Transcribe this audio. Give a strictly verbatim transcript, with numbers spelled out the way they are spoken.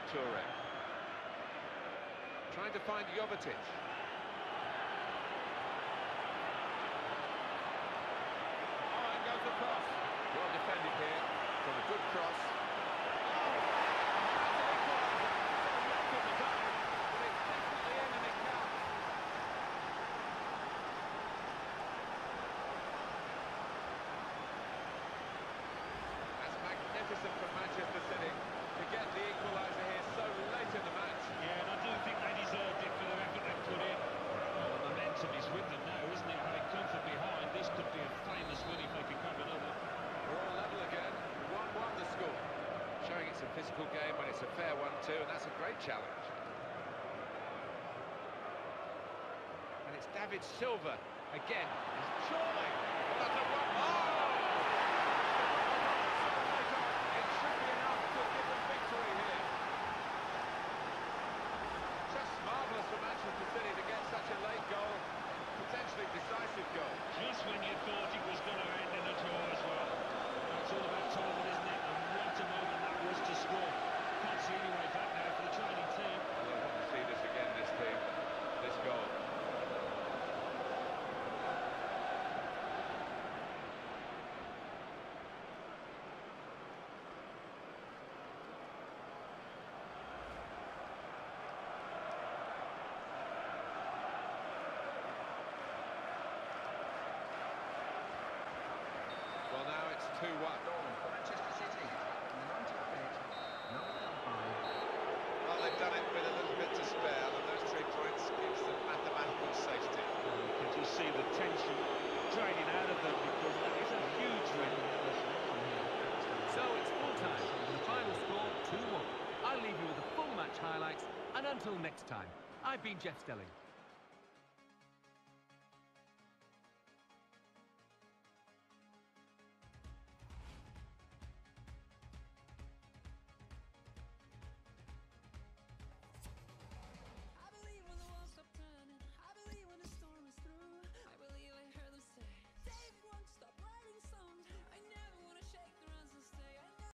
Toure. Trying to find Jovetic. Oh, and goes across. Well defended here from a good cross. Magnificent from Manchester City to get the equaliser here so late in the match. Yeah, and I do think they deserved it for the effort they put in. Well, the momentum is with them now, isn't it? Having come from behind, this could be a famous win if they can grab another. We're all level again. one one the score. Showing it's a physical game when it's a fair one too, and that's a great challenge. And it's David Silva again. He's trying. Well, that's a one. Oh! For Manchester City to get such a late goal, potentially decisive goal. Just when you thought it was going to end in a draw as well. That's all about timing, isn't it? And what a moment that was to score. Can't see any way back now for the training team. Well, they want to see this again, this team, this goal. Well, now it's two one. For Manchester City, in the ninetieth minute, number five. Well, they've done it with a little bit to spare, and those three points gives them mathematical safety. You can just see the tension draining out of them because that is a huge win. So it's full time. The final score two one. I'll leave you with the full match highlights, and until next time, I've been Jeff Stelling.